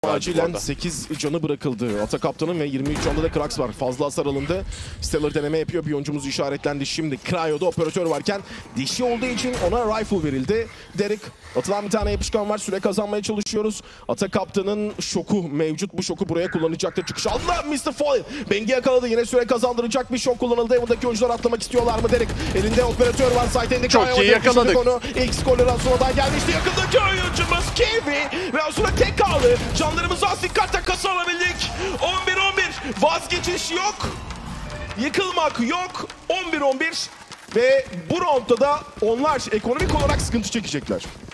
acilen 8 canı bırakıldı. Ata Kaptan'ın ve 23 canlı da Krax var. Fazla hasar alındı. Stellar deneme yapıyor. Bir oyuncumuz işaretlendi şimdi. Cryo'da operatör varken dişi olduğu için ona rifle verildi. Derek, atılan bir tane yapışkan var. Süre kazanmaya çalışıyoruz. Ata Kaptan'ın şoku mevcut. Bu şoku buraya kullanacaktır. Çıkış aldılar. Mr. Foil. Bengi yakaladı. Yine süre kazandıracak bir şok kullanıldı. Evindeki oyuncular atlamak istiyorlar mı Derek? Elinde operatör var. Sight'inde çok iyi yakaladık. Onu ilk skorları Asuna'dan gelmişti. Yakındaki oyuncumuz Kiwi. Ve Asuna tek kaldı. Canlarımızı az dikkat takası alabildik. 11-11. Vazgeçiş yok. Yıkılmak yok. 11-11. Ve bu roundda da onlar ekonomik olarak sıkıntı çekecekler.